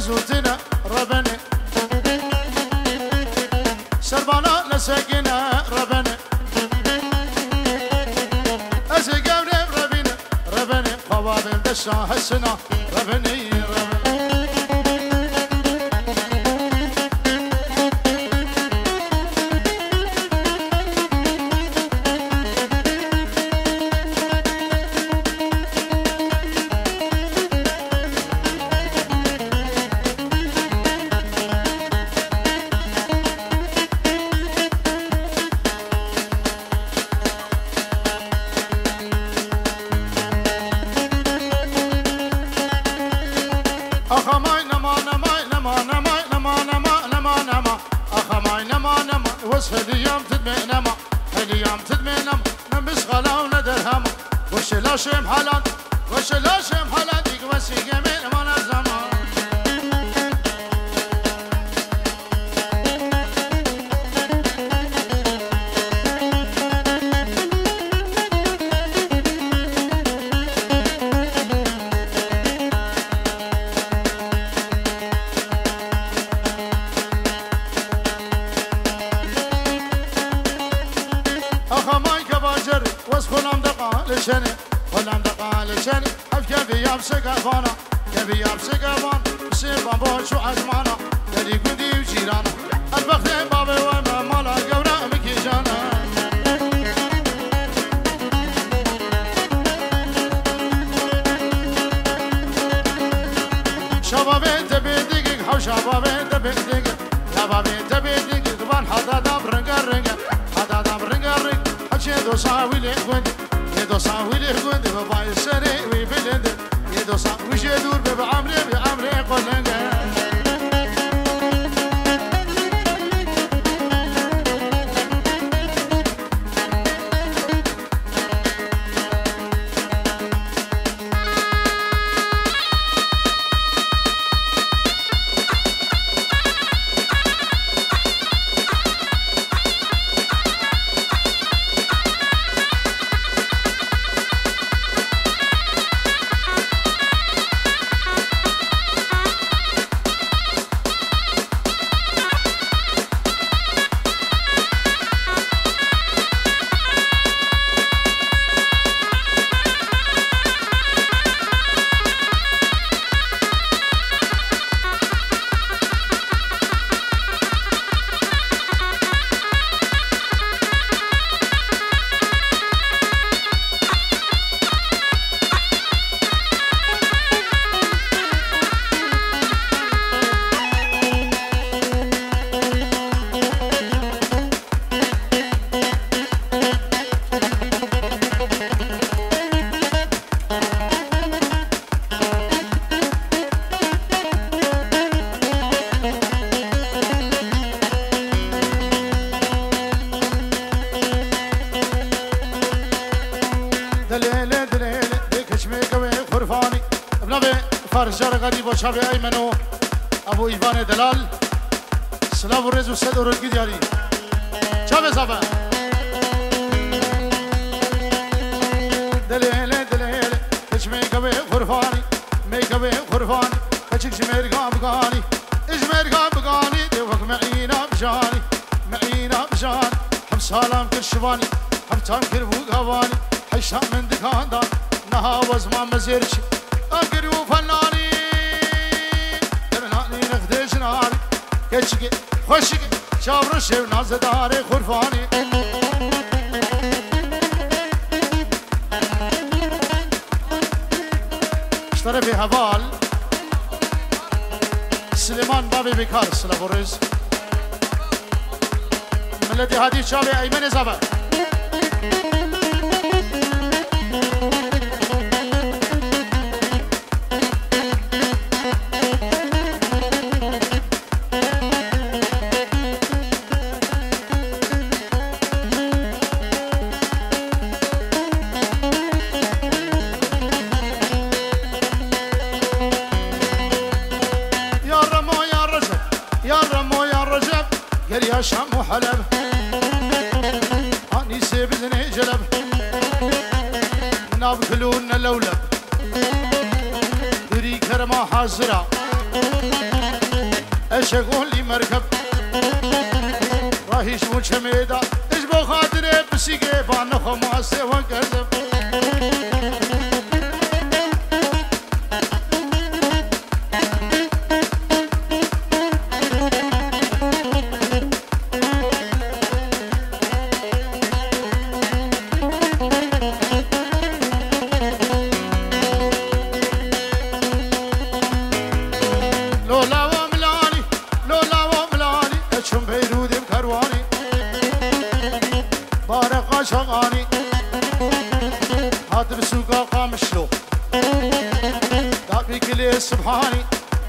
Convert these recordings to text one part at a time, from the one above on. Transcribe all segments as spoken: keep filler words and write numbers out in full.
زوتنا ربنا سربانا نسكنا ربنا أزقنا ربنا ربنا قوابل دشا حسنا ربنا هاليوم تدمي نما هاليوم تدمي نما نمس غلا وندرهم وش لاشم حالات وش لاشم حالات يقوسي جميل وانا زمان لشني ولم دقا لشني أفكا بياب سقفانا كبياب سقفان بسير بابوش وعزمانا يلي قدي وجيرانا البختين بابي وما مالا قورا مكيجانا شبابي تبي دقيق حو شبابي تبي دقيق يا بابي تبي دقيق بان حدا داب رنقا رنقا حدا داب رنقا رنقا حشي دو ساوي لي قوندي يدوسا ويلي قوندي بابا يسري ويبلند يدوسا وش يدور بعمري بعمري قلنج فرجار غريب وشابي أيمنو أبو إيفان دلال سلاف الرز وسد ورقي ديالي شابي صابا دليل دليل كش ميكابي خرفاني ميكابي خرفاني كشك جميرقا بقاني إجميرقا بقاني دوك معينا بجاني معينا بجاني هم سلام كل شباني هم تنكر بوقواني حيشام من دكان دان نها وزمان مزيرش أقري وفناني درناني نخدش ناري كشكي خوشكي شابرشي وناز داري خرفاني اشترى في هبال سليمان بابي بكار سلابوريز ملدي هادي شابي أيمن زبا شام وحلب اني سيبني جلب ناب كلون لولب دري كرما حاضرة اشقول لي مركب راهي شمو شميدا اجبو خاطري بسيقي بانو خماسي وانقرزب شغاني هذا بسوق قام شلو دابي كلي سبحاني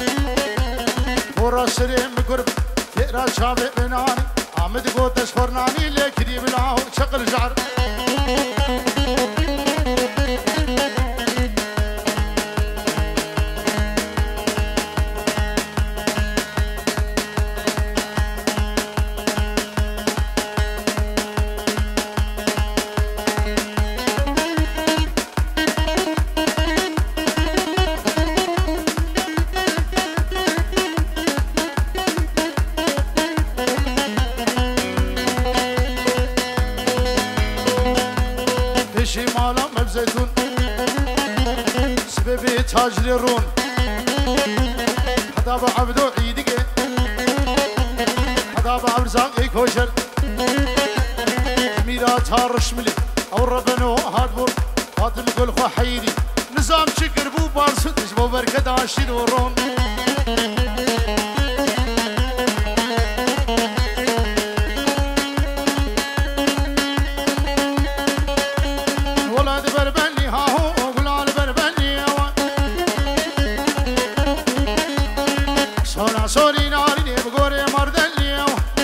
ورا سريم قرب تقرا شابي بناني عمد قوت اشفرناني ليك دي بلاو شغل جعر شمالا مبزيتون سببي تاجري رون حدا بعبدو عيدك حدا بعبرزاقي كوشر ميرا تارش ملي او ربنو هادبور فاطم قول خو حيدي نظام شكر بو بارسو تشبو بركة عشير ورون سوري ناري بقوري مردلي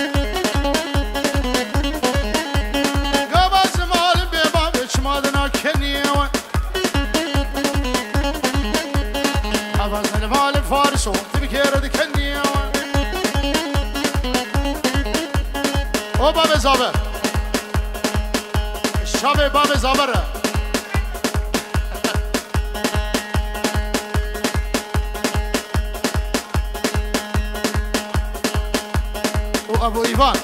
قبل زمان بباب شمالنا كني قبل زمان فارسو تبكير دكني وباب زابر الشاب باب زابر أبو إيفان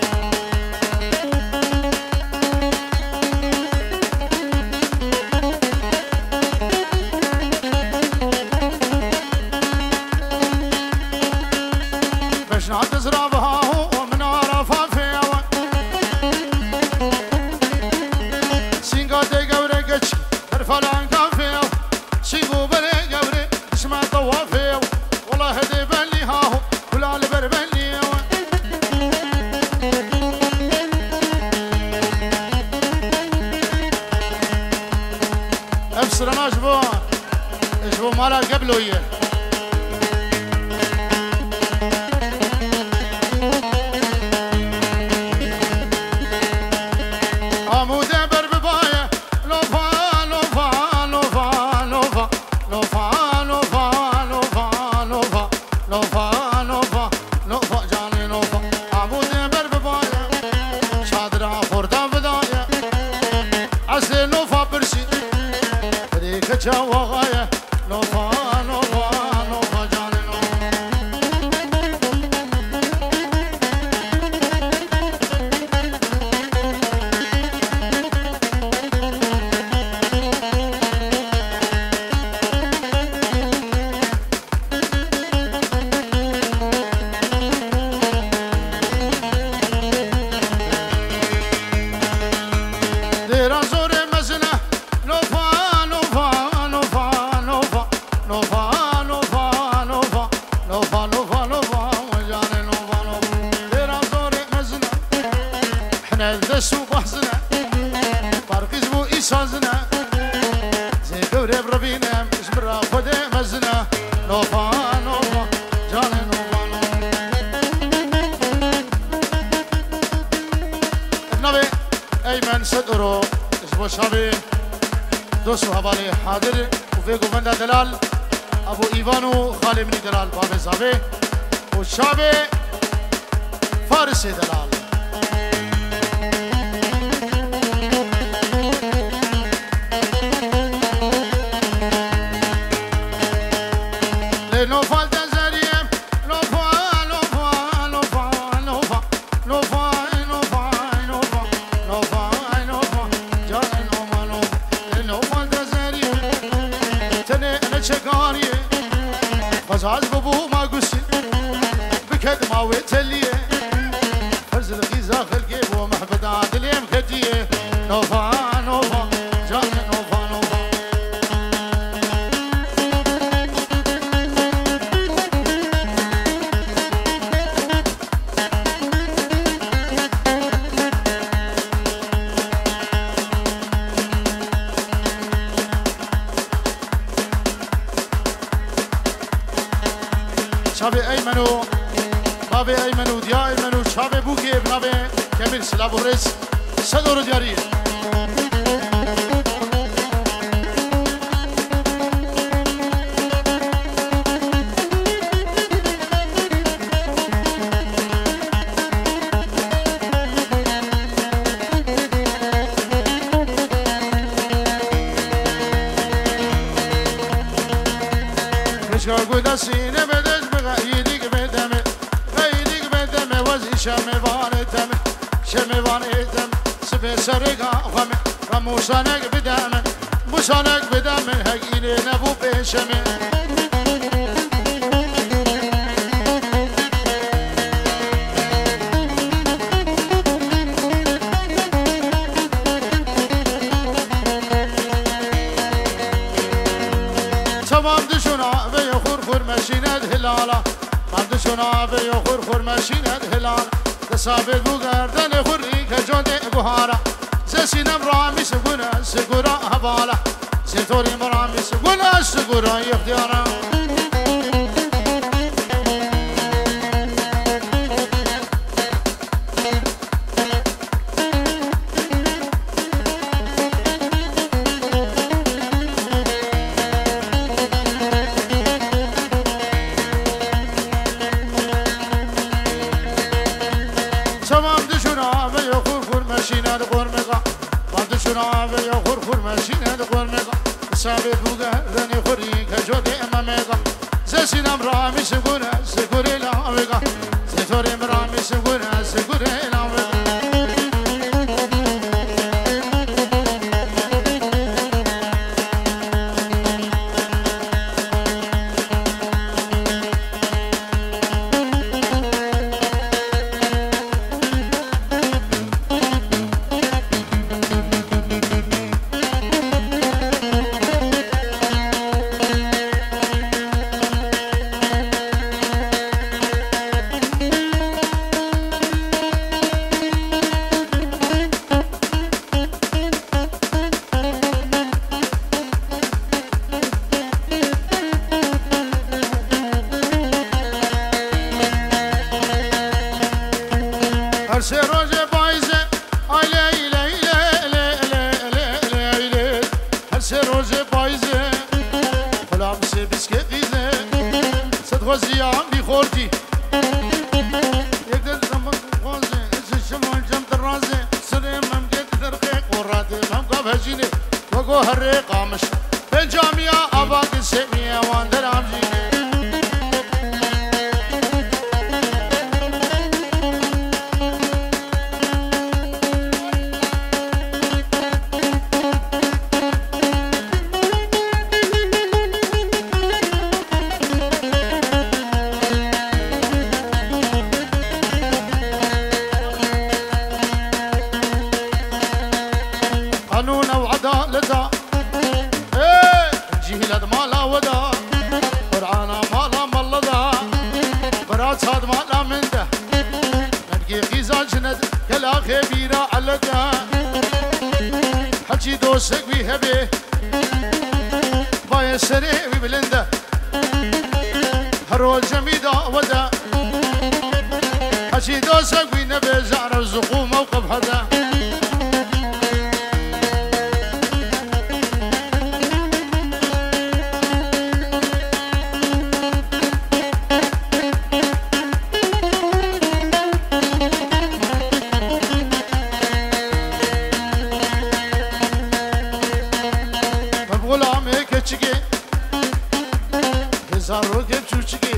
باش نعد زرابها ومن عرفها فيها سينقا دي قوري قتش ترفلان كافيها سيقو بلي قوري اسمع طوافيها والله هدي بلي هاهو ولا البربلي ابصرنا اشبو اشبو مالا قبلو ايه عمودة بربباية لوفا لوفا لوفا لوفا لوفا لوفا لوفا لوفا لوفا لوفا لوفا جاني لوفا عمودة بربباية شادرة فردا بداية عسل لوفا برسي كجا وغاية لوفا لوفا لوفا جاني ديرا زوري مزنة لوفا لوفا لوفا لوفا لوفا لوفا لوفا لوفا لوفا لوفا وجاني لوفا لوفا ديرا زوري مزنة احنا الدسو بحزنة بارك زبو إيسازنة زي دوري بربينا مش برا خدي مزنة لوفا لوفا جاني لوفا لوفا النبي أيمن صدرو اسمه شابي دوسو حوالي حاضر وفيكو فندا دلال ابو ايفانو خالي مني دلال بابي زابي وشابي فارسي دلال لانه فالدزر وزاز ببو ما قسي بكد ما ويتليه فرز الغيزة خلقي بو محبدا دليم كديه نوفا نوفا جاني نوفا نوفا شابي أيمنو بابي أيمنو ديا أيمنو شابي بوكي بنابي كمير سلا بوريس صدور دياري مشكا قودا سيني بدش بغيديك بدمي غيديك بدمي وزي شامي بانتمي شامي بانتمي سبي سرقا خمي رموشانك بدمي موشانك بدمي هقيني نبو بيشمي تمام دشونا بيخور خور ماشينة هلالا تمام دشونا بيخور خور ماشينة هلالا تسابق بوغردن خوري كجود بوهارا زسينا مرامي سقونا سقورا هبالا زيتوري مرامي سقونا سقورا يختيارا تمام دشونا بيخور خور ماشينة قرمقا تمام دشونا بيخور خور ماشينة قرمقا سابق بوغردن خوري كجود امامقا زسينا مرامي سقونا سقوري لاوقا زيتوري مرامي سقونا سقوري لاوقا هرسي روجي بايزة اي لي لي لي لي لي لي هرسي روجي بايزة خلا بسي بسكت غيزة صدق زيان بخورتي يقدر زمان خوزة ازي شمال جم درازة سري ممجد درقيق وراتي ممقب هجيني وقو هري قامش بالجامعة اباك السمية واندر عمجيني قانون وعدالة ايه جهلت مالا ودا قرعانا مالا ملدا برات هاد مالا من ده نلقي غيزا جند كلا خبيرة على ده حجي دوسك بيهبه باي سري ببلنده هرول جميدا ودا حجي دوسك بينبه زعر الزقوم موقف هذا غلامي كتشكي هزارو كتشوشكي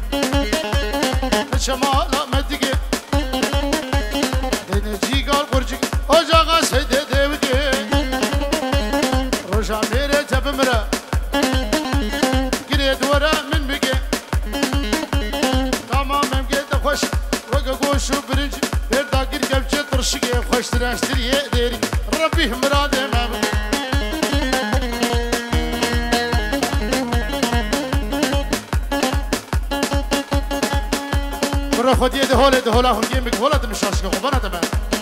شمالا مدقي دنجي قال قرجي اوجاغا سيدي ديوكي روشا ميري تبمرا قريد ورا من بقي براشتري ديري ربي مراد ما برا خود یه دهوله دهوله هم گیم بگوله دمشاش که خوبانه دمه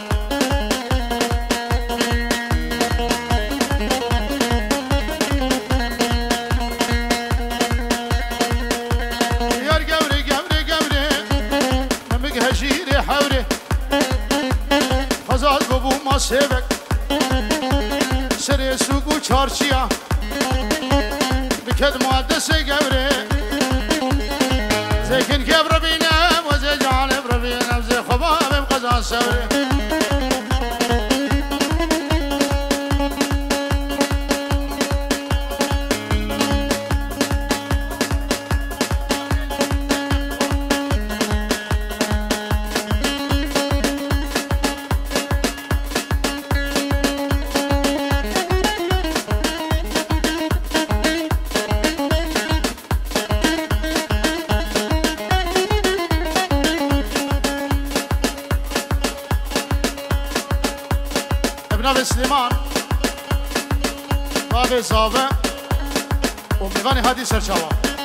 یار گوره گوره گوره نمگ هجیره حوره خزال ببو ما سیبک سر سوق و چارچیا بکد مادس گوره زيكن كيف ربينا وزي جانب ربينا وزي خباب بقزان سوري ابن سليمان بابي صافا ومغني هادي سرشاوا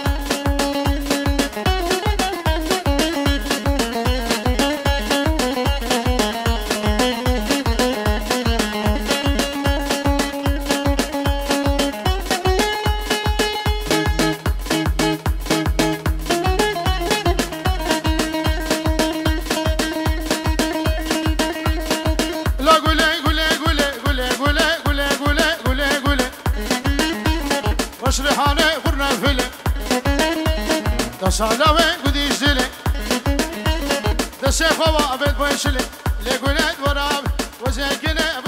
ريحانه قرنا فيلم تصالوي قدي زلي تسيخوا بيت بوشلي لقولت وراب وزيكنه